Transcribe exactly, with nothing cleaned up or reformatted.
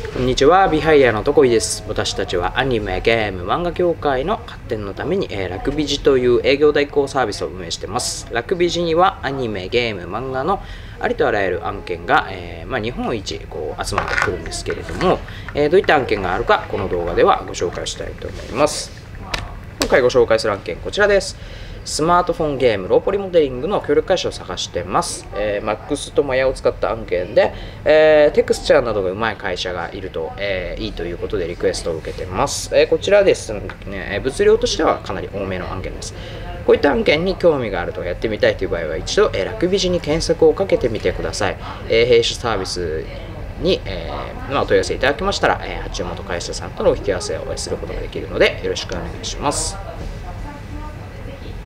こんにちは、ビハイヤーのとこいです。私たちはアニメ、ゲーム、漫画業界の発展のために、えー、ラクビジという営業代行サービスを運営しています。ラクビジにはアニメ、ゲーム、漫画のありとあらゆる案件が、えーまあ、日本一こう集まってくるんですけれども、えー、どういった案件があるか、この動画ではご紹介したいと思います。今回ご紹介する案件、こちらです。スマートフォンゲームローポリモデリングの協力会社を探してます。えー、マックスとマヤを使った案件で、えー、テクスチャーなどがうまい会社がいると、えー、いいということでリクエストを受けてます。えー、こちらですね、物量としてはかなり多めの案件です。こういった案件に興味があるとかやってみたいという場合は一度、えー、ラクビジに検索をかけてみてください。えー、弊社サービスに、えーまあ、お問い合わせいただきましたら、えー、発注元会社さんとのお引き合わせをすることができるのでよろしくお願いします。